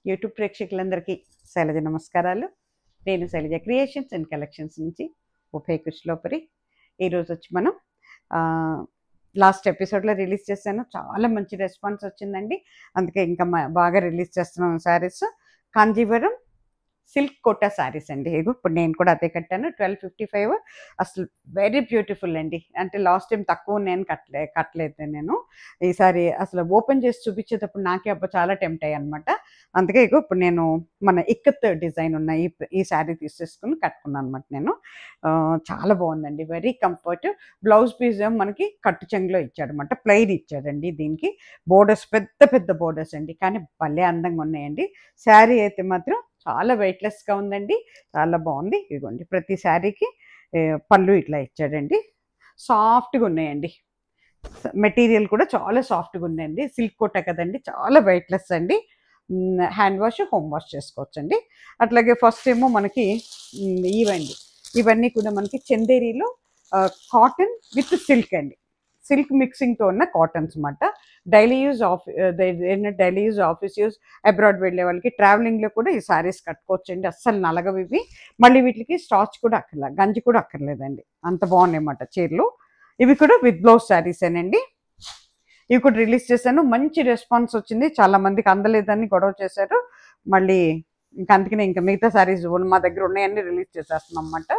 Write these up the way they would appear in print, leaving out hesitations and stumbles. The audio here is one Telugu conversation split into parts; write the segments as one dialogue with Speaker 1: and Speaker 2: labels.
Speaker 1: యూట్యూబ్ ప్రేక్షకులందరికీ శైలజ నమస్కారాలు. నేను శైలజ క్రియేషన్స్ అండ్ కలెక్షన్స్ నుంచి ఉభయ కృష్ణలోపరి. ఈరోజు వచ్చి మనం లాస్ట్ ఎపిసోడ్లో రిలీజ్ చేశాను. చాలా మంచి రెస్పాన్స్ వచ్చిందండి. అందుకే ఇంకా బాగా రిలీజ్ చేస్తున్నాం శారీస్. కాంజీవరం సిల్క్ కోటా శారీస్ అండి. ఇప్పుడు నేను కూడా అదే కట్టాను. 1255 అసలు వెరీ బ్యూటిఫుల్ అండి. అంటే లాస్ట్ టైం తక్కువ నేను కట్టలేదు. నేను ఈసారి అసలు ఓపెన్ చేసి చూపించేటప్పుడు నాకే అబ్బా చాలా టెంప్ట్ అయ్యాయి అనమాట. అందుకే ఇప్పుడు నేను మన ఇక్కత్ డిజైన్ ఉన్న ఈ శారీ తీసేసుకుని కట్టుకున్నాను అనమాట. నేను చాలా బాగుందండి. Very comfort. బ్లౌజ్ పీస్ మనకి కట్టు చెంగులో ఇచ్చాడు అనమాట. ప్లెయిన్ ఇచ్చాడండి. దీనికి బోర్డర్స్ పెద్ద పెద్ద బోర్డర్స్ అండి, కానీ భలే అందంగా ఉన్నాయండి. శారీ అయితే మాత్రం చాలా వెయిట్లెస్గా ఉందండి. చాలా బాగుంది. ఇదిగోండి ప్రతి శారీకి పళ్ళు ఇట్లా ఇచ్చాడండి. సాఫ్ట్గా ఉన్నాయండి. మెటీరియల్ కూడా చాలా సాఫ్ట్గా ఉందండి. సిల్క్ కోట కదండి, చాలా వెయిట్లెస్ అండి. హ్యాండ్ వాష్, హోమ్ వాష్ చేసుకోవచ్చండి. అట్లాగే ఫస్ట్ ఏమో మనకి ఇవన్నీ కూడా మనకి చందేరిలో కాటన్ విత్ సిల్క్ అండి. సిల్క్ మిక్సింగ్తో ఉన్న కాటన్స్ అన్నమాట. Daily use office use, abroad వెళ్ళే వాళ్ళకి ట్రావెలింగ్లో కూడా ఈ శారీస్ కట్టుకోవచ్చండి. అస్సలు నలగవి ఇవి. మళ్ళీ వీటికి స్టార్చ్ కూడా అక్కర్లేదు, గంజి కూడా అక్కర్లేదండి. అంత బాగున్నాయి అన్నమాట చీరలు. ఇవి కూడా విత్ బ్లౌజ్ శారీసేనండి. ఇవి కూడా రిలీజ్ చేశాను. మంచి రెస్పాన్స్ వచ్చింది. చాలా మందికి అందలేదని గొడవ చేశారు. మళ్ళీ ఇంకా అందుకనే ఇంకా మిగతా శారీస్ మా దగ్గర ఉన్నాయన్నీ రిలీజ్ చేసేస్తున్నాం అన్నమాట.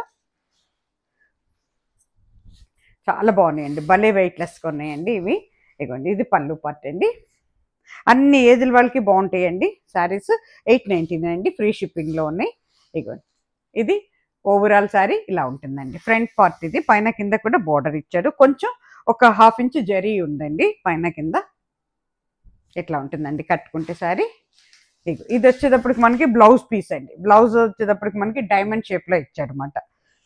Speaker 1: చాలా బాగున్నాయండి. భలే వెయిట్లెస్గా ఉన్నాయండి ఇవి. ఇదిగోండి ఇది పళ్ళు పార్ట్ అండి. అన్ని ఏజ్ల వాళ్ళకి బాగుంటాయండి శారీస్. 899 అండి. ఫ్రీ షిప్పింగ్లో ఉన్నాయి. ఇదిగోండి ఇది ఓవరాల్ శారీ ఇలా ఉంటుందండి. ఫ్రంట్ పార్ట్ ఇది. పైన కింద కూడా బోర్డర్ ఇచ్చాడు. కొంచెం ఒక 1/2 ఇంచ్ జరీ ఉందండి పైన కింద. ఇట్లా ఉంటుందండి కట్టుకుంటే శారీ. ఇది వచ్చేటప్పటికి మనకి బ్లౌజ్ పీస్ అండి. బ్లౌజ్ వచ్చేటప్పటికి మనకి డైమండ్ షేప్లో ఇచ్చాడు అనమాట.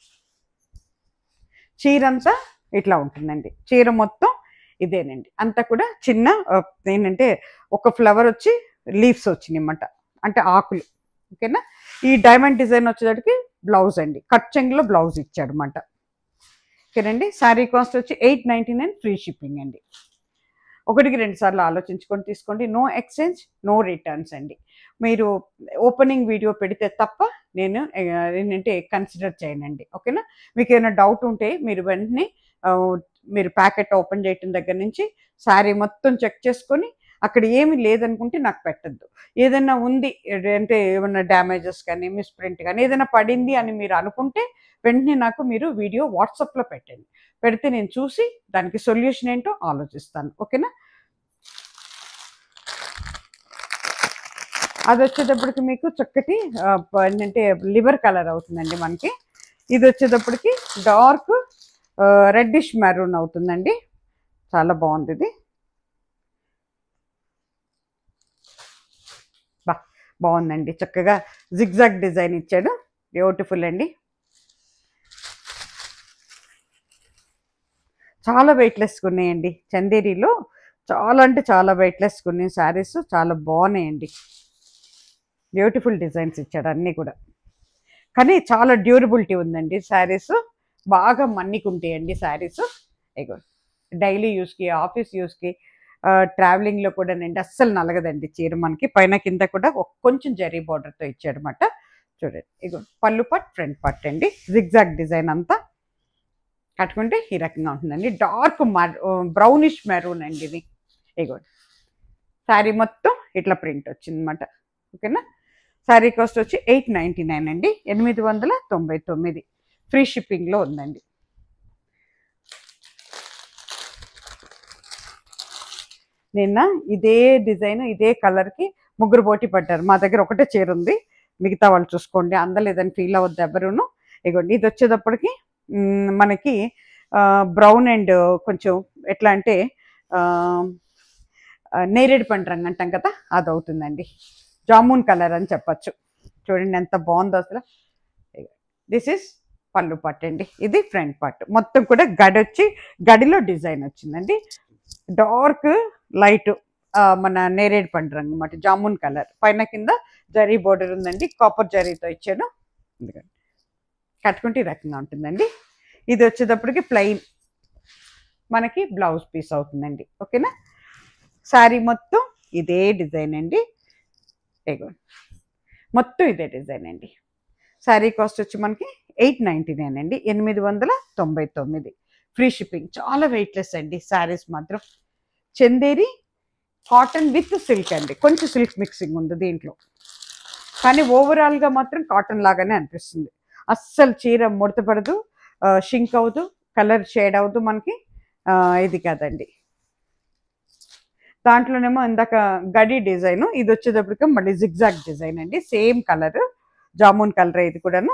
Speaker 1: చీర అంతా ఇట్లా ఉంటుందండి. చీర మొత్తం ఇదేనండి. అంతా కూడా చిన్న ఏంటంటే ఒక ఫ్లవర్ వచ్చి లీవ్స్ వచ్చినాయి అన్నమాట, అంటే ఆకులు. ఓకేనా. ఈ డైమండ్ డిజైన్ వచ్చేటప్పటికి బ్లౌజ్ అండి. కట్ చెంగులో బ్లౌజ్ ఇచ్చాడు అనమాట. ఓకేనండి. శారీ కాస్ట్ వచ్చి 899, ఫ్రీ షిప్పింగ్ అండి. 1-2 సార్లు ఆలోచించుకొని తీసుకోండి. నో ఎక్స్చేంజ్, నో రిటర్న్స్ అండి. మీరు ఓపెనింగ్ వీడియో పెడితే తప్ప నేను ఏంటంటే కన్సిడర్ చేయనండి. ఓకేనా. మీకు ఏమైనా డౌట్ ఉంటే మీరు వెంటనే మీరు ప్యాకెట్ ఓపెన్ చేయటం దగ్గర నుంచి శారీ మొత్తం చెక్ చేసుకొని అక్కడ ఏమి లేదనుకుంటే నాకు పెట్టద్దు. ఏదైనా ఉంది అంటే ఏమైనా డ్యామేజెస్ కానీ మిస్ప్రింట్ కానీ ఏదైనా పడింది అని మీరు అనుకుంటే వెంటనే నాకు మీరు వీడియో వాట్సాప్లో పెట్టండి. పెడితే నేను చూసి దానికి సొల్యూషన్ ఏంటో ఆలోచిస్తాను. ఓకేనా. అది వచ్చేటప్పటికి మీకు చక్కటి ఏంటంటే లివర్ కలర్ అవుతుందండి మనకి. ఇది వచ్చేటప్పటికి డార్క్ రెడ్డిష్ మెరూన్ అవుతుందండి. చాలా బాగుంది ఇది. బాగుందండి. చక్కగా జిగ్జాగ్ డిజైన్ ఇచ్చాడు. బ్యూటిఫుల్ అండి. చాలా వెయిట్లెస్గా ఉన్నాయండి. చందేరిలో చాలా అంటే చాలా వెయిట్లెస్గా ఉన్నాయి శారీస్. చాలా బాగున్నాయండి. బ్యూటిఫుల్ డిజైన్స్ ఇచ్చాడు అన్నీ కూడా, కానీ చాలా డ్యూరబిలిటీ ఉందండి. శారీస్ బాగా మన్నికుంటాయండి శారీస్. ఇగో డైలీ యూస్కి, ఆఫీస్ యూస్కి, ట్రావెలింగ్లో కూడా నండి అస్సలు నలగదండి చీర. మనకి పైన కింద కూడా కొంచెం జరీ బార్డర్తో ఇచ్చాడనమాట. చూడండి ఇగో పళ్ళు పార్ట్, ఫ్రంట్ పార్ట్ అండి. జిగ్జాగ్ డిజైన్ అంతా కట్టుకుంటే ఈ రకంగా ఉంటుందండి. డార్క్ బ్రౌనిష్ మెరూన్ అండి ఇది. ఇగో శారీ మొత్తం ఇట్లా ప్రింట్ వచ్చిందన్నమాట. ఓకేనా. శారీ కాస్ట్ వచ్చి 899 అండి. 899, ఫ్రీ షిప్పింగ్లో ఉందండి. నిన్న ఇదే డిజైన్ ఇదే కలర్కి 3 పోటీ పడ్డారు. మా దగ్గర ఒకటే చీర ఉంది, మిగతా వాళ్ళు చూసుకోండి. అందలేదని ఫీల్ అవ్వద్దు ఎవరును. ఇగోండి ఇది వచ్చేటప్పటికి మనకి బ్రౌన్ అండ్ కొంచెం ఎట్లా అంటే నేరేడు పండు రంగు అంటాం కదా, అది అవుతుందండి. జామున్ కలర్ అని చెప్పచ్చు. చూడండి ఎంత బాగుందో అసలు. దిస్ ఈస్ పళ్ళు పార్ట్ అండి. ఇది ఫ్రంట్ పార్ట్. మొత్తం కూడా గడిలో డిజైన్ వచ్చిందండి. డార్క్ లైట్ మన నేరేడు పండు రంగు అన్నమాట, జామున్ కలర్. పైన కింద జరీ బోర్డర్ ఉందండి. కాపర్ జరీతో ఇచ్చాడు. ఎందుకంటే కట్టుకుంటే ఈ రకంగా ఉంటుందండి. ఇది వచ్చేటప్పటికి ప్లెయిన్ మనకి బ్లౌజ్ పీస్ అవుతుందండి. ఓకేనా. శారీ మొత్తం ఇదే డిజైన్ అండి. ఇగో మొత్తం ఇదే డిజైన్ అండి. శారీ కాస్ట్ వచ్చి మనకి 899 అండి, 899. Free shipping. చాలా వెయిట్లెస్ అండి శారీస్ మాత్రం. చందేరి కాటన్ విత్ సిల్క్ అండి, కొంచెం సిల్క్ మిక్సింగ్ ఉంది దీంట్లో, కానీ ఓవరాల్గా మాత్రం కాటన్ లాగానే అనిపిస్తుంది. అస్సలు చీర ముడతపడదు, షింక్ అవ్వదు, కలర్ షేడ్ అవ్వదు మనకి. ఇది కాదండి, దాంట్లోనేమో ఇందాక గడి డిజైన్, ఇది వచ్చేటప్పటికి మళ్ళీ జిగ్జాగ్ డిజైన్ అండి. సేమ్ కలర్, జామున్ కలర్ ఇది కూడాను.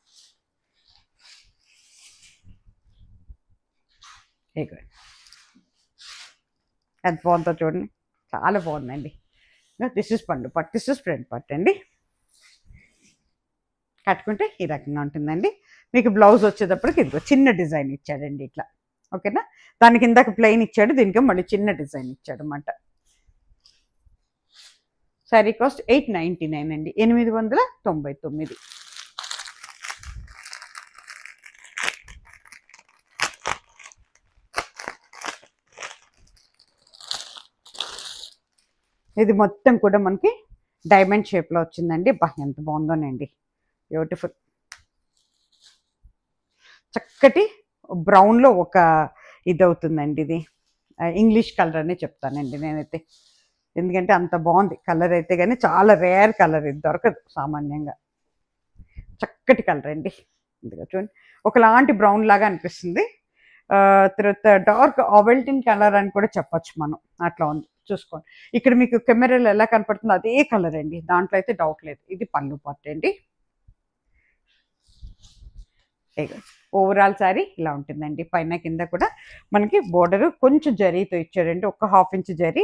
Speaker 1: ఎంత బాగుందో చూడండి, చాలా బాగుందండి. దిస్ ఇస్ పళ్ళు పట్టు, దిస్ ఇస్ ఫ్రంట్ పట్టు అండి. కట్టుకుంటే ఈ రకంగా ఉంటుందండి. మీకు బ్లౌజ్ వచ్చేటప్పటికి ఇదిగో చిన్న డిజైన్ ఇచ్చాడండి ఇట్లా, ఓకేనా. దానికి ఇందాక ప్లెయిన్ ఇచ్చాడు, దీనికి మళ్ళీ చిన్న డిజైన్ ఇచ్చాడు అన్నమాట. శారీ కాస్ట్ 899 అండి, 899. ఇది మొత్తం కూడా మనకి డైమండ్ షేప్లో వచ్చిందండి. బా ఎంత బాగుందోనండి, బ్యూటిఫుల్. చక్కటి బ్రౌన్లో ఒక ఇది అవుతుందండి, ఇది ఇంగ్లీష్ కలర్ అనే చెప్తానండి నేనైతే, ఎందుకంటే అంత బాగుంది కలర్ అయితే. కానీ చాలా రేర్ కలర్, ఇది దొరకదు సామాన్యంగా. చక్కటి కలర్ అండి, ఇదిగా చూడండి, ఒకలాంటి బ్రౌన్ లాగా అనిపిస్తుంది. తర్వాత డార్క్ ఆవెల్టిన్ కలర్ అని కూడా చెప్పచ్చు మనం, అట్లా ఉంది. చూసుకోండి ఇక్కడ మీకు కెమెరాలో ఎలా కనపడుతుందో అదే కలర్ అండి, దాంట్లో అయితే డౌట్ లేదు. ఇది పళ్ళు పార్ట్ అండి. ఓవరాల్ శారీ ఇలా ఉంటుందండి. పైన కింద కూడా మనకి బోర్డర్ కొంచెం జరీతో ఇచ్చాడండి, ఒక 1/2 ఇంచ్ జరీ.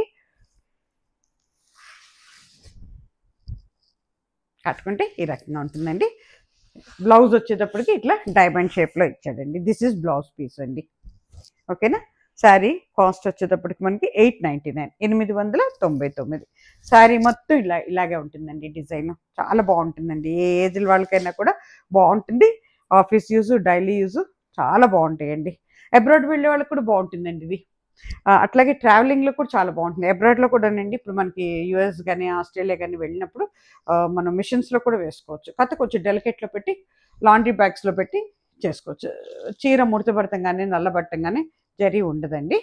Speaker 1: కట్టుకుంటే ఈ రకంగా ఉంటుందండి. బ్లౌజ్ వచ్చేటప్పటికి ఇట్లా డైమండ్ షేప్లో ఇచ్చాడండి. దిస్ ఈజ్ బ్లౌజ్ పీస్ అండి, ఓకేనా. శారీ కాస్ట్ వచ్చేటప్పటికి మనకి 899, 899. శారీ మొత్తం ఇలాగే ఉంటుందండి. డిజైన్ చాలా బాగుంటుందండి, ఏ ఏజ్ల వాళ్ళకైనా కూడా బాగుంటుంది. ఆఫీస్ యూజ్, డైలీ యూజ్ చాలా బాగుంటాయండి. అబ్రాడ్ వెళ్ళే వాళ్ళకి కూడా బాగుంటుందండి ఇది. అట్లాగే ట్రావెలింగ్లో కూడా చాలా బాగుంటుంది. అబ్రాడ్లో కూడానండి, ఇప్పుడు మనకి యూఎస్ కానీ ఆస్ట్రేలియా కానీ వెళ్ళినప్పుడు మనం మిషన్స్లో కూడా వేసుకోవచ్చు. కాకపోతే కొంచెం డెలికేట్లో పెట్టి లాండ్రీ బ్యాగ్స్లో పెట్టి చేసుకోవచ్చు. చీర ముడతపడటం కానీ నల్లబట్టం కానీ జరీ ఉండదండి.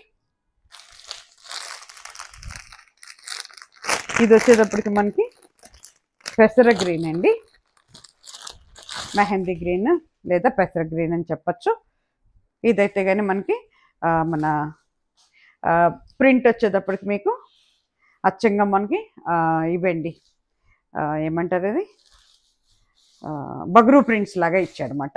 Speaker 1: ఇది వచ్చేటప్పటికి మనకి పెసర గ్రీన్ అండి, మెహందీ గ్రీన్ లేదా పెసర గ్రీన్ అని చెప్పచ్చు. ఇదైతే కానీ మనకి మన ప్రింట్ వచ్చేటప్పటికి మీకు అచ్చంగా మనకి ఇవండి, ఏమంటారు ఇది, బగ్రూ ప్రింట్స్ లాగా ఇచ్చాడనమాట.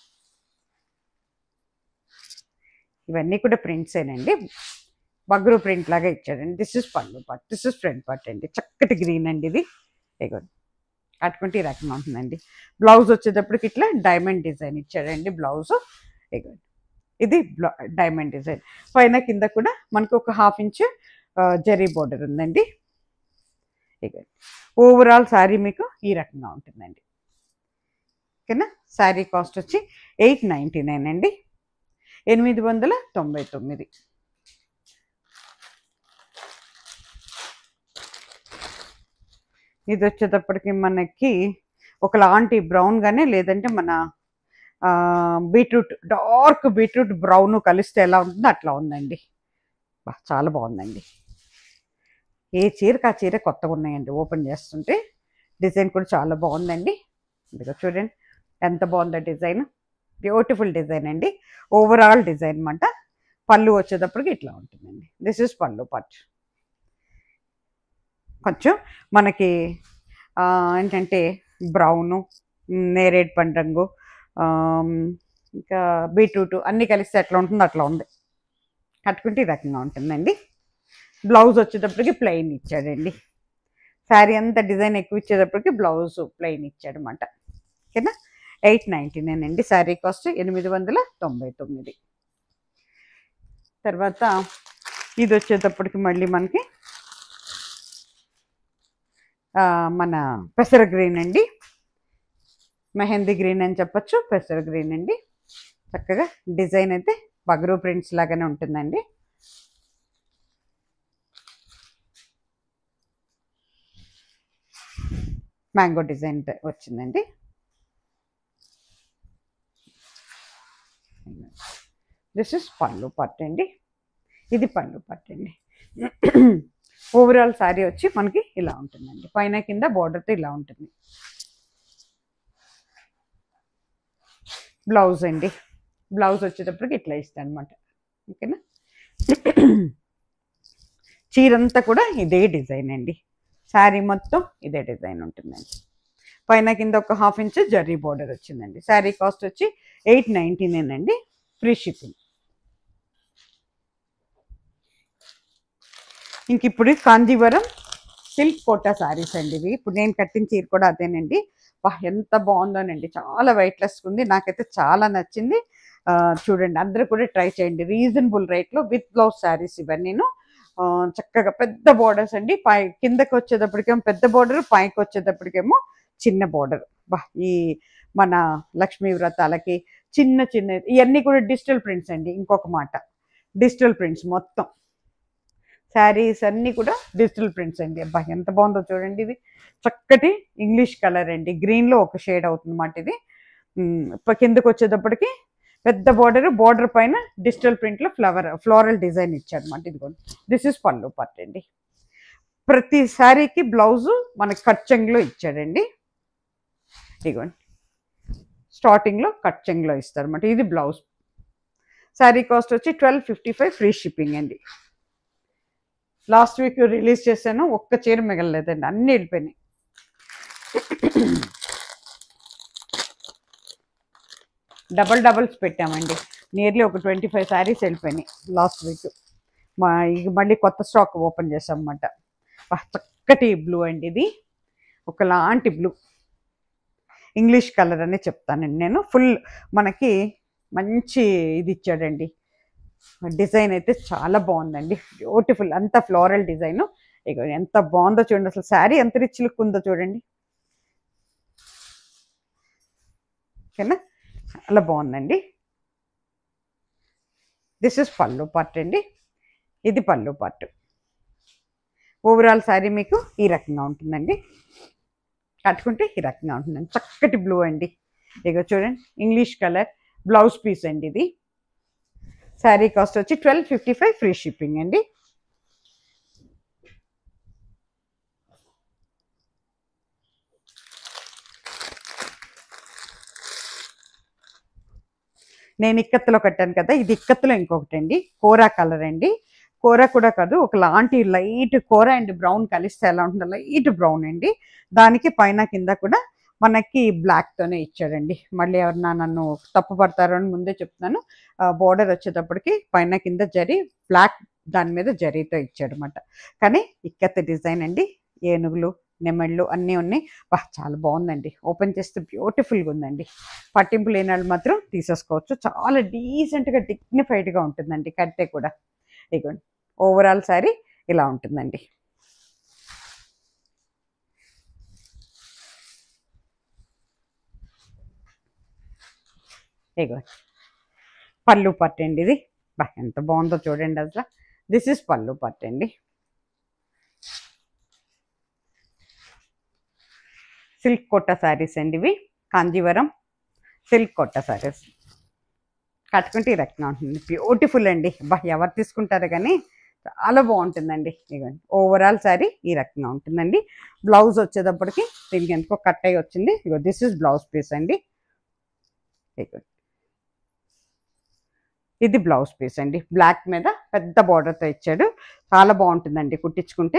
Speaker 1: ఇవన్నీ కూడా ప్రింట్సేనండి, బగ్రూ ప్రింట్ లాగా ఇచ్చాడండి. This is pallu part, this is front part అండి. చక్కటి గ్రీన్ అండి ఇది. ఇగోండి కట్టుకుంటే ఈ రకంగా ఉంటుందండి. బ్లౌజ్ వచ్చేటప్పటికి ఇట్లా డైమండ్ డిజైన్ ఇచ్చాడండి బ్లౌజ్. ఇగోండి ఇది డైమండ్ డిజైన్. పైన కింద కూడా మనకు ఒక 1/2 ఇంచ్ జరీ బోర్డర్ ఉందండి. ఇగోండి ఓవరాల్ శారీ మీకు ఈ రకంగా ఉంటుందండి, ఓకేనా. శారీ కాస్ట్ వచ్చి 899 అండి, 899. ఇది వచ్చేటప్పటికి మనకి ఒకలాంటి బ్రౌన్ గానే, లేదంటే మన బీట్రూట్, డార్క్ బీట్రూట్ బ్రౌన్ కలిస్తే ఎలా ఉంటుందో అట్లా ఉందండి. చాలా బాగుందండి. ఏ చీరకు ఆ చీర కొత్తగా ఉన్నాయండి, ఓపెన్ చేస్తుంటే. డిజైన్ కూడా చాలా బాగుందండి. ఇదిగో చూడండి ఎంత బాగుందో డిజైన్, బ్యూటిఫుల్ డిజైన్ అండి. ఓవరాల్ డిజైన్ అన్నమాట. పళ్ళు వచ్చేటప్పటికి ఇట్లా ఉంటుందండి. This is pallu part. కొంచెం మనకి ఏంటంటే బ్రౌను, నేరేడ్ పండు రంగు, ఇంకా బీట్రూట్ అన్నీ కలిస్తే ఎట్లా ఉంటుందో అట్లా ఉంది. కట్టుకుంటే ఈ రకంగా ఉంటుందండి. బ్లౌజ్ వచ్చేటప్పటికి ప్లెయిన్ ఇచ్చాడండి. శారీ అంతా డిజైన్ ఎక్కువ ఇచ్చేటప్పటికి బ్లౌజ్ ప్లెయిన్ ఇచ్చాడు అన్నమాట, ఓకేనా. 899 అండి, శారీ కాస్ట్ 899. తర్వాత ఇది వచ్చేటప్పటికి మళ్ళీ మనకి మన పెసర గ్రీన్ అండి, మెహందీ గ్రీన్ అని చెప్పచ్చు, పెసర గ్రీన్ అండి. చక్కగా డిజైన్ అయితే బగ్రూ ప్రింట్స్ లాగానే ఉంటుందండి. మ్యాంగో డిజైన్ వచ్చిందండి. దిస్ ఇస్ పళ్ళు పార్ట్ అండి. ఇది పళ్ళు పార్ట్ అండి. ఓవరాల్ శారీ వచ్చి మనకి ఇలా ఉంటుందండి. పైన కింద బార్డర్తో ఇలా ఉంటుంది. బ్లౌజ్ అండి. బ్లౌజ్ వచ్చేటప్పటికి ఇట్లా ఇస్తాను అనమాట. ఓకేనా. చీరంతా కూడా ఇదే డిజైన్ అండి. శారీ మొత్తం ఇదే డిజైన్ ఉంటుందండి. పైన కింద ఒక 1/2 ఇంచ్ జరీ బార్డర్ వచ్చిందండి. శారీ కాస్ట్ వచ్చి 899 అండి, ఫ్రీ షిప్పింగ్. ఇంక ఇప్పుడు కాంజీవరం సిల్క్ కోటా శారీస్ అండి ఇవి. ఇప్పుడు నేను కట్టిన చీర కూడా అదేనండి. ఎంత బాగుందోనండి, చాలా వెయిట్లెస్గా ఉంది. నాకైతే చాలా నచ్చింది. చూడండి, అందరూ కూడా ట్రై చేయండి. రీజనబుల్ రేట్లో విత్ బ్లౌజ్ శారీస్ ఇవన్నీ. చక్కగా పెద్ద బార్డర్స్ అండి. కిందకి వచ్చేటప్పటికేమో పెద్ద బార్డర్, పైకి వచ్చేటప్పటికేమో చిన్న బార్డర్. ఈ మన లక్ష్మీ వ్రతాలకి చిన్న చిన్న ఇవన్నీ కూడా డిజిటల్ ప్రింట్స్ అండి. ఇంకొక మాట, డిజిటల్ ప్రింట్స్ మొత్తం శారీస్ అన్నీ కూడా డిజిటల్ ప్రింట్స్ అండి. ఎంత బాగుందో చూడండి. ఇది చక్కటి ఇంగ్లీష్ కలర్ అండి. గ్రీన్లో ఒక షేడ్ అవుతుంది అన్నమాట ఇది. కిందకు వచ్చేటప్పటికి పెద్ద బార్డర్ పైన డిజిటల్ ప్రింట్లో ఫ్లోరల్ డిజైన్ ఇచ్చాడు అనమాట. ఇదిగోండి, దిస్ ఇస్ పళ్ళు పార్ట్ అండి. ప్రతి శారీకి బ్లౌజు మనకి కట్ చెంగులో ఇచ్చాడండి. ఇదిగోండి, స్టార్టింగ్లో కట్ చెంగులో ఇస్తారు అనమాట. ఇది బ్లౌజ్. శారీ కాస్ట్ వచ్చి 1255, ఫ్రీ షిప్పింగ్ అండి. లాస్ట్ వీక్ రిలీజ్ చేశాను, ఒక్క చీర మిగలలేదండి, అన్నీ వెళ్ళిపోయినాయి. డబల్స్ పెట్టామండి. నియర్లీ ఒక 25 శారీస్ వెళ్ళిపోయినాయి లాస్ట్ వీక్. మళ్ళీ కొత్త స్టాక్ ఓపెన్ చేసాం అన్నమాట. చక్కటి బ్లూ అండి. ఇది ఒకలాంటి బ్లూ, ఇంగ్లీష్ కలర్ అని చెప్తానండి నేను. ఫుల్ మనకి మంచి ఇది ఇచ్చాడండి. డిజైన్ అయితే చాలా బాగుందండి, బ్యూటిఫుల్. అంత ఫ్లోరల్ డిజైన్. ఇక ఎంత బాగుందో చూడండి, అసలు శారీ ఎంత రిచ్ లుక్ ఉందో చూడండి. ఓకేనా, చాలా బాగుందండి. దిస్ ఇస్ పళ్ళు పార్ట్ అండి. ఇది పళ్ళు పార్ట్. ఓవరాల్ శారీ మీకు ఈ రకంగా ఉంటుందండి. కట్టుకుంటే ఈ రకంగా ఉంటుందండి. చక్కటి బ్లూ అండి. ఇక చూడండి, ఇంగ్లీష్ కలర్ బ్లౌజ్ పీస్ అండి ఇది. శారీ కాస్ట్ వచ్చి 1255, ఫ్రీ షిప్పింగ్ అండి. నేను ఇక్కత్తులో కట్టాను కదా, ఇది ఇక్కత్తులో ఇంకొకటి అండి. కోరా కలర్ అండి. కోరా కూడా కాదు, ఒకలాంటి లైట్ కోరా అండ్ బ్రౌన్ కలిస్తే ఎలా ఉంటుందో లైట్ బ్రౌన్ అండి. దానికి పైన కింద కూడా మనకి బ్లాక్తోనే ఇచ్చాడండి. మళ్ళీ ఎవరన్నా నన్ను తప్పు పడతారో అని ముందే చెప్తున్నాను. బోర్డర్ వచ్చేటప్పటికి పైన కింద జరీ బ్లాక్, దాని మీద జరీతో ఇచ్చాడు అనమాట. కానీ ఇక్కత్త డిజైన్ అండి. ఏనుగులు, నెమళ్ళు అన్నీ ఉన్నాయి. చాలా బాగుందండి. ఓపెన్ చేస్తే బ్యూటిఫుల్గా ఉందండి. పట్టింపు లేని వాళ్ళు మాత్రం తీసేసుకోవచ్చు. చాలా డీసెంట్గా డిగ్నిఫైడ్గా ఉంటుందండి కట్టే కూడా. ఇదిగోండి, ఓవరాల్ శారీ ఇలా ఉంటుందండి. ఇదిగోండి, పళ్ళు పార్ట్ అండి ఇది. ఎంత బాగుందో చూడండి అసలు. దిస్ ఇస్ పళ్ళు పార్ట్ అండి. సిల్క్ కోటా శారీస్ అండి ఇవి. Kanjeevaram silk Kota saris. కట్టుకుంటే ఈ రకంగా ఉంటుంది, బ్యూటిఫుల్ అండి. ఎవరు తీసుకుంటారు కానీ చాలా బాగుంటుందండి. ఇదిగోండి, ఓవరాల్ శారీ ఈ రకంగా ఉంటుందండి. బ్లౌజ్ వచ్చేటప్పటికి దీనికి ఎంతో కట్ అయ్యి వచ్చింది. ఇగో దిస్ ఇస్ బ్లౌజ్ పీస్ అండి. ఇదిగోండి, ఇది బ్లౌజ్ పీస్ అండి. బ్లాక్ మీద పెద్ద బార్డర్తో ఇచ్చాడు. చాలా బాగుంటుందండి కుట్టించుకుంటే.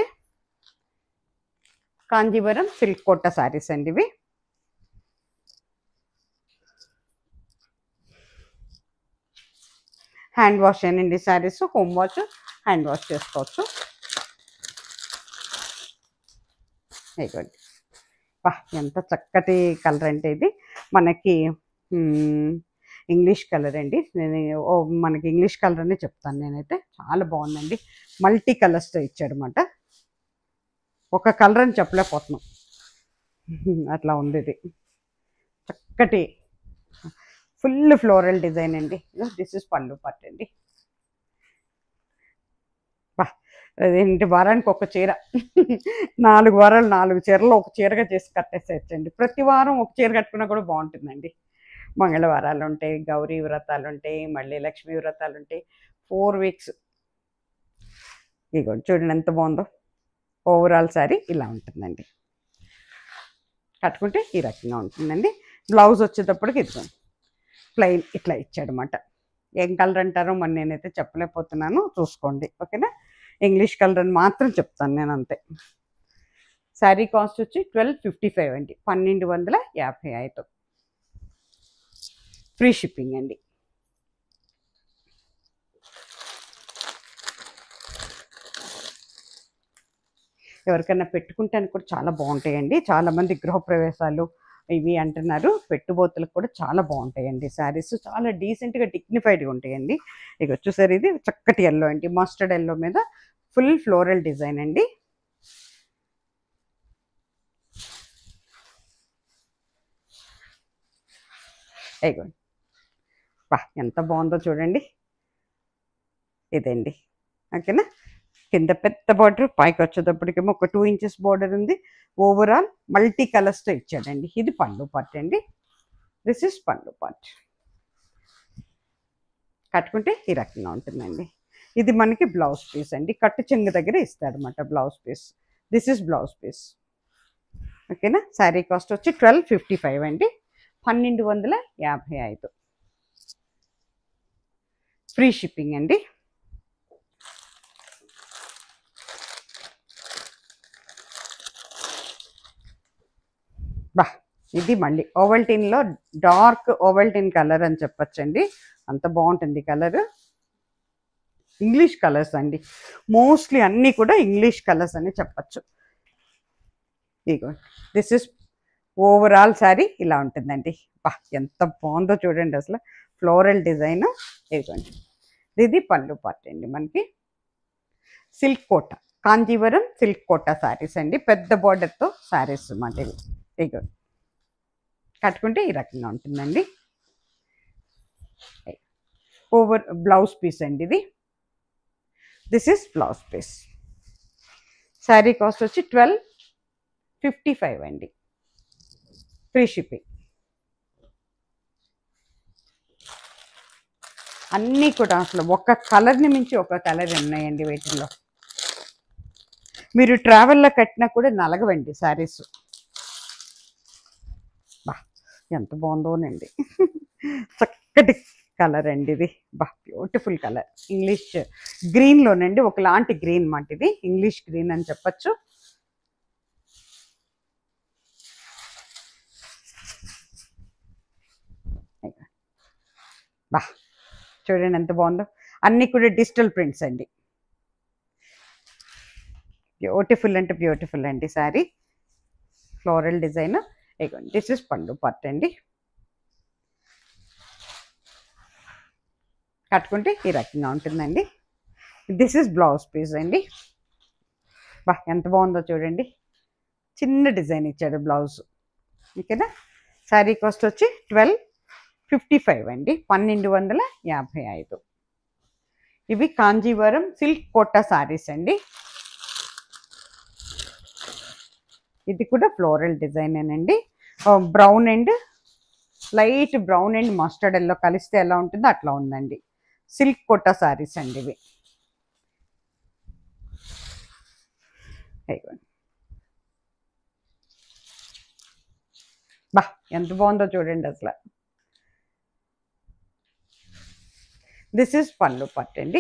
Speaker 1: కాంజీవరం సిల్క్ కోటా శారీస్ అండి ఇవి. హ్యాండ్ వాష్ అండి sarees. Home wash, hand wash చేసుకోవచ్చు. ఇదిగోండి, ఎంత చక్కటి కలర్ అంటే ఇది. మనకి ఇంగ్లీష్ కలర్ అండి. మనకి ఇంగ్లీష్ కలర్ అని చెప్తాను నేనైతే. చాలా బాగుందండి. మల్టీ కలర్స్తో ఇచ్చాడు అనమాట. ఒక కలర్ అని చెప్పలేకపోతున్నాం, అట్లా ఉంది ఇది. చక్కటి ఫుల్ ఫ్లోరల్ డిజైన్ అండి. దిస్ ఇస్ పళ్ళు పార్ట్ అండి. అదేంటి వారానికి ఒక చీర 4 వారాలు 4 చీరలు ఒక చీరగా చేసి కట్టేసేయచ్చండి. ప్రతి వారం ఒక చీర కట్టుకున్నా కూడా బాగుంటుందండి. మంగళవారాలు ఉంటాయి, గౌరీ వ్రతాలు ఉంటాయి, మళ్ళీ లక్ష్మీ వ్రతాలు ఉంటాయి. 4 వీక్స్. ఇగో చూడండి ఎంత బాగుందో. ఓవరాల్ శారీ ఇలా ఉంటుందండి. కట్టుకుంటే ఈ రకంగా ఉంటుందండి. బ్లౌజ్ వచ్చేటప్పటికి ఇదిగోండి ప్లెయిన్ ఇట్లా ఇచ్చాడనమాట. ఏం కలర్ అంటారో మరి నేనైతే చెప్పలేకపోతున్నాను, చూసుకోండి. ఓకేనా? ఇంగ్లీష్ కలర్ అని మాత్రం చెప్తాను నేను, అంతే. శారీ కాస్ట్ వచ్చి 1255 అండి, 1255. ఫ్రీ షిప్పింగ్ అండి. ఎవరికైనా పెట్టుకుంటానికి కూడా చాలా బాగుంటాయండి. చాలామంది గృహప్రవేశాలు ఇవి అంటున్నారు, పెట్టుబోతులకు కూడా చాలా బాగుంటాయండి. శారీస్ చాలా డీసెంట్గా డిగ్నిఫైడ్గా ఉంటాయండి. ఇక వచ్చేసరి ఇది చక్కటి ఎల్లో అండి, మస్టర్డ్ ఎల్లో మీద ఫుల్ ఫ్లోరల్ డిజైన్ అండి. ఇగోండి, వా ఎంత బాగుందో చూడండి. ఇదండి. ఓకేనా? కింద పెద్ద బార్డర్, పైకి వచ్చేటప్పటికేమో ఒక 2 ఇంచెస్ బార్డర్ ఉంది. ఓవరాల్ మల్టీ కలర్స్తో ఇచ్చాడండి. ఇది పళ్ళు పార్ట్ అండి. This is pallu part. కట్టుకుంటే ఈ రకంగా ఉంటుందండి. ఇది మనకి బ్లౌజ్ పీస్ అండి. కట్టు చెంగు దగ్గర ఇస్తాడనమాట blouse piece. This is blouse piece. ఓకేనా? శారీ కాస్ట్ వచ్చి 1255 అండి, 1255. ఫ్రీ షిప్పింగ్ అండి. బా, ఇది మళ్ళీ ఓవల్టీన్లో డార్క్ ఓవల్టీన్ కలర్ అని చెప్పచ్చండి. అంత బాగుంటుంది కలర్. ఇంగ్లీష్ కలర్స్ అండి, మోస్ట్లీ అన్నీ కూడా ఇంగ్లీష్ కలర్స్ అని చెప్పచ్చు. ఇగో దిస్ ఇస్ ఓవరాల్ శారీ ఇలా ఉంటుందండి. బా, ఎంత బాగుందో చూడండి అసలు. Floral design. ఇదిగోండి, ఇది పళ్ళు పార్ట్ అండి. మనకి సిల్క్ కోట, కాంజీవరం సిల్క్ కోట శారీస్ అండి. పెద్ద బార్డర్తో శారీస్ అన్నమాట ఇవి. ఇగో కట్టుకుంటే ఈ రకంగా ఉంటుందండి. ఓవర్ బ్లౌజ్ పీస్ అండి ఇది. This is blouse piece. Saree cost వచ్చి 1255 అండి, ఫ్రీ షిప్పింగ్. అన్నీ కూడా అసలు ఒక కలర్ని మించి ఒక కలర్ ఉన్నాయండి వీటిల్లో. మీరు ట్రావెల్లో కట్టినా కూడా నలగవండి శారీస్. బా, ఎంత బాగుందోనండి. చక్కటి కలర్ అండి ఇది. బా, బ్యూటిఫుల్ కలర్. ఇంగ్లీష్ గ్రీన్లోనండి, ఒకలాంటి గ్రీన్ మాట ఇది. ఇంగ్లీష్ గ్రీన్ అని చెప్పచ్చు. బా, చూడండి ఎంత బాగుందో. అన్నీ కూడా డిజిటల్ ప్రింట్స్ అండి. బ్యూటిఫుల్ అంటే బ్యూటిఫుల్ అండి శారీ. Floral design. ఇగోండి, దిస్ ఇస్ పళ్ళు పార్ట్ అండి. కట్టుకుంటే ఈ రకంగా ఉంటుందండి. దిస్ ఇస్ బ్లౌజ్ పీస్ అండి. బా, ఎంత బాగుందో చూడండి. చిన్న డిజైన్ ఇచ్చాడు బ్లౌజ్. ఓకేనా? శారీ కాస్ట్ వచ్చి 1255 అండి, 1255. ఇవి కాంజీవరం సిల్క్ కోటా శారీస్ అండి. ఇది కూడా ఫ్లోరల్ డిజైనేనండి. Brown and light brown and mustard yellow కలిస్తే ఎలా ఉంటుందో అట్లా ఉందండి. సిల్క్ కోటా శారీస్ అండి ఇవి. బా, ఎంత బాగుందో చూడండి అసలు. దిస్ ఇస్ పళ్ళు పార్ట్ అండి.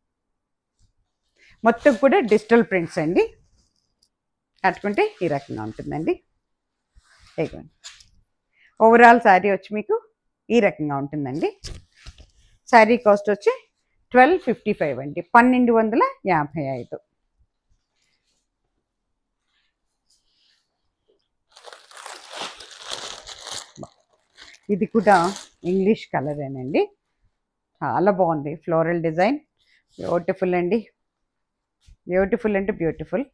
Speaker 1: మొత్తం కూడా డిజిటల్ ప్రింట్స్ అండి. కట్టుకుంటే ఈ రకంగా ఉంటుందండి. ఇదిగోండి, ఓవరాల్ శారీ వచ్చి మీకు ఈ రకంగా ఉంటుందండి. శారీ కాస్ట్ వచ్చి 1255 అండి, 1255. ఇది కూడా ఇంగ్లీష్ కలరేనండి. చాలా బాగుంది. ఫ్లోరల్ డిజైన్, బ్యూటిఫుల్ అండి. బ్యూటిఫుల్ అంటే బ్యూటిఫుల్.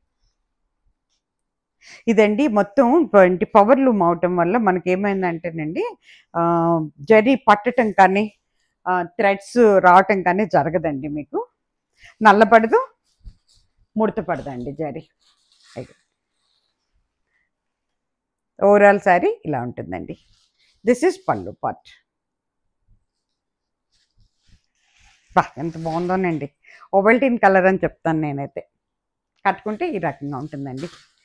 Speaker 1: ఇదండి మొత్తం పవర్ లూమ్ అవటం వల్ల మనకి ఏమైందంటేనండి, జరీ పట్టటం కానీ థ్రెడ్స్ రావటం కానీ జరగదండి. మీకు నల్లబడదు, ముడత పడదండి జరీ. ఓవరాల్ శారీ ఇలా ఉంటుందండి. This is pallu part. ఎంత బాగుందోనండి. ఓవల్టీన్ కలర్ అని చెప్తాను నేనైతే. కట్టుకుంటే ఈ రకంగా ఉంటుందండి.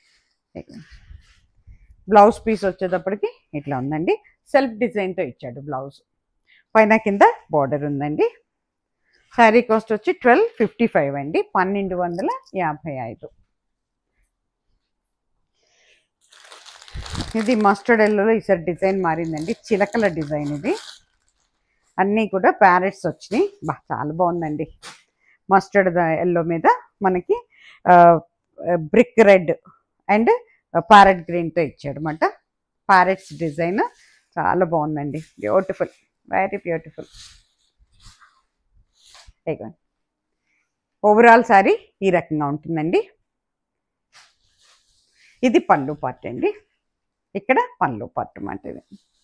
Speaker 1: బ్లౌజ్ పీస్ వచ్చేటప్పటికి ఇట్లా ఉందండి. సెల్ఫ్ డిజైన్తో ఇచ్చాడు బ్లౌజ్. పైన కింద బార్డర్ ఉందండి. శారీ కాస్ట్ వచ్చి 1255 అండి, 1255. ఇది మస్టర్డ్ ఎల్లోలో ఈసారి డిజైన్ మారిందండి. చిలకల డిజైన్ ఇది. అన్నీ కూడా ప్యారెట్స్ వచ్చినాయి. చాలా బాగుందండి. మస్టర్డ్ ఎల్లో మీద మనకి బ్రిక్ రెడ్ అండ్ ప్యారెట్ గ్రీన్తో ఇచ్చాడు అన్నమాట. ప్యారెట్స్ డిజైన్ చాలా బాగుందండి. Beautiful, very beautiful. Overall saree ఈ రకంగా ఉంటుందండి. ఇది పళ్ళు పార్ట్ అండి. ఇక్కడ పళ్ళు పార్ట్ అన్నమాట. ఇది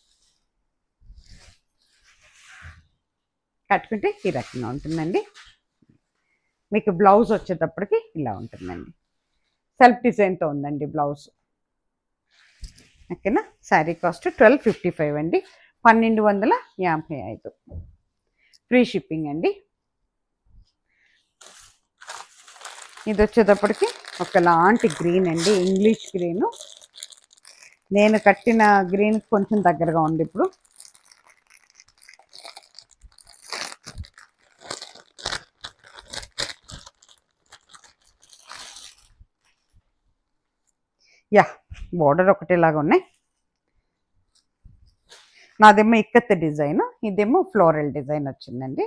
Speaker 1: కట్టుకుంటే ఈ రకంగా ఉంటుందండి. మీకు బ్లౌజ్ వచ్చేటప్పటికి ఇలా ఉంటుందండి. సెల్ఫ్ డిజైన్తో ఉందండి బ్లౌజ్. ఓకేనా. శారీ కాస్ట్ 1255 అండి, 1255. ఫ్రీ షిప్పింగ్ అండి. ఇది వచ్చేటప్పటికి ఒకలాంటి గ్రీన్ అండి, ఇంగ్లీష్ గ్రీను. నేను కట్టిన గ్రీన్ కొంచెం దగ్గరగా ఉంది ఇప్పుడు. బోర్డర్ ఒకటేలాగా ఉన్నాయి. నాదేమో ఇక్కత్ డిజైన్, ఇదేమో ఫ్లోరల్ డిజైన్ వచ్చిందండి.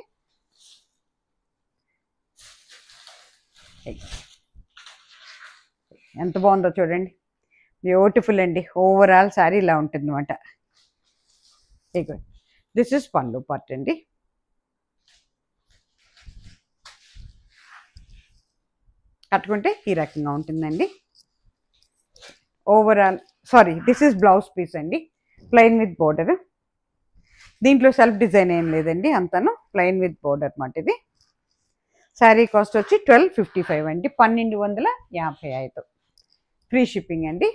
Speaker 1: ఎంత బాగుందో చూడండి. బ్యూటిఫుల్ అండి. ఓవరాల్ శారీ ఇలా ఉంటుంది అన్నమాట. ఇగో దిస్ ఇస్ పళ్ళు పార్ట్ అండి. కట్టుకుంటే ఈ రకంగా ఉంటుందండి. Overall this is blouse piece అండి, ప్లెయిన్ విత్ బోర్డర్. దీంట్లో సెల్ఫ్ డిజైన్ ఏం లేదండి, అంతాను ప్లెయిన్ విత్ బోర్డర్ అన్నమాట. ఇది శారీ కాస్ట్ వచ్చి 1255 అండి, 1255. ఫ్రీ షిప్పింగ్ అండి.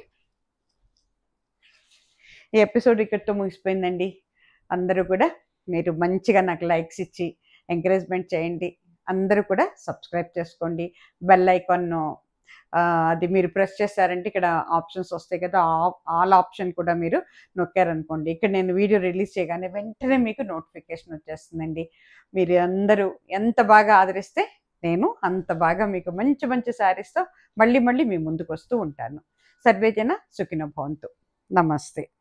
Speaker 1: ఈ ఎపిసోడ్ ఇక్కడితో ముగిసిపోయిందండి. అందరూ కూడా మీరు మంచిగా నాకు లైక్స్ ఇచ్చి ఎంకరేజ్మెంట్ చేయండి. అందరూ కూడా సబ్స్క్రైబ్ చేసుకోండి. బెల్ ఐకాన్ అది మీరు ప్రెస్ చేస్తారంటే ఇక్కడ ఆప్షన్స్ వస్తాయి కదా, ఆల్ ఆప్షన్ కూడా మీరు నొక్కారనుకోండి, ఇక్కడ నేను వీడియో రిలీజ్ చేయగానే వెంటనే మీకు నోటిఫికేషన్ వచ్చేస్తుందండి. మీరు అందరూ ఎంత బాగా ఆదరిస్తే నేను అంత బాగా మీకు మంచి మంచి శారీస్తో మళ్ళీ మళ్ళీ మీ ముందుకు వస్తూ ఉంటాను. సర్వేజన సుఖినో భవంతు. నమస్తే.